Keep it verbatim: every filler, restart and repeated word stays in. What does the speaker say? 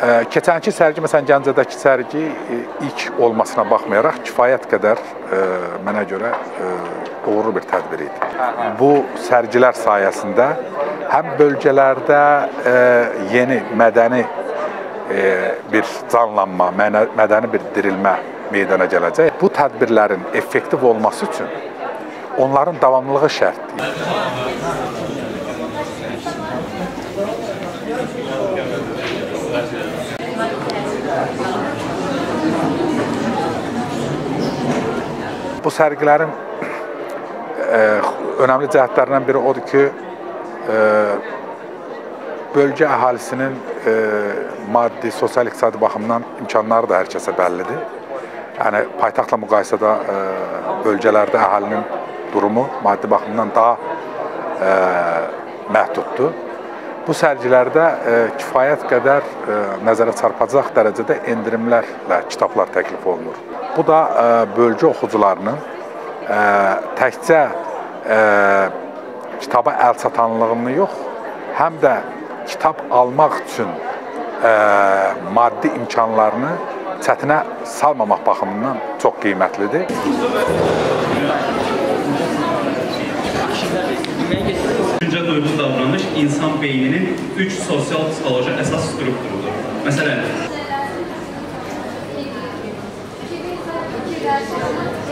Keçənki sərgi, məsələn, Gəncədəki sərgi ilk olmasına baxmayaraq kifayət qədər mənə görə doğru bir tədbir idi. Bu sərgilər sayəsində həm bölgələrdə yeni mədəni bir canlanma, mədəni bir dirilmə meydana gələcək. Bu tədbirlərin effektiv olması üçün onların davamlılığı şərtdir. Bu sərgilərin önəmli cəhətlərindən biri odur ki, bölgə əhalisinin maddi, sosial-iqtisadi baxımdan imkanları da hər kəsə bəllidir. Yəni, paytaxtla müqayisədə bölgələrdə əhalinin durumu maddi baxımdan daha məhduddur. Bu sərgilərdə kifayət qədər nəzərə çarpacaq dərəcədə endirimlərlə kitablar təklif olunur. Bu da bölgə oxucularının təkcə kitaba əlçatanlığını yox, həm də kitab almaq üçün maddi imkanlarını çətinə salmamaq baxımından çox qiymətlidir. Düşüncə, duyğu, davranış insan beyninin üç sosial-psixoloji əsas strukturudur. Məsələn,